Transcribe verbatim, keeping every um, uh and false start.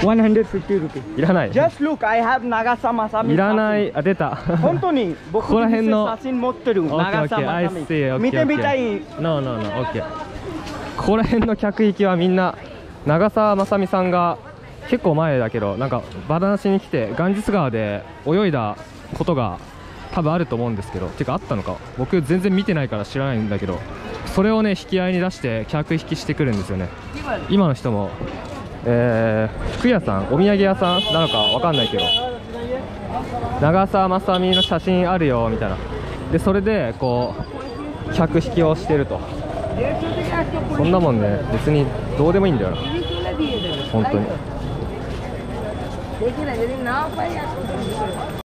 one hundred fifty rupees。 いらない。 Just look, I have Nagasa Masami。 いらない。あ、出た。 本当に僕ここら辺の写真持ってる。長さまさみ。見てみたい。 No no no、オッケー。ここら辺の客引きはみんな長澤まさみさんが結構前だけどなんかバランスに来てガンジス川で泳いだことが多分あると思うんですけど、てかあったのか僕全然見てないから知らないんだけど、それをね引き合いに出して客引きしてくるんですよね。今の人も、えー、服屋さん、お土産屋さんなのかわかんないけど、長澤まさみの写真あるよみたいなで、それでこう客引きをしてると。そんなもんね別にどうでもいいんだよな本当に。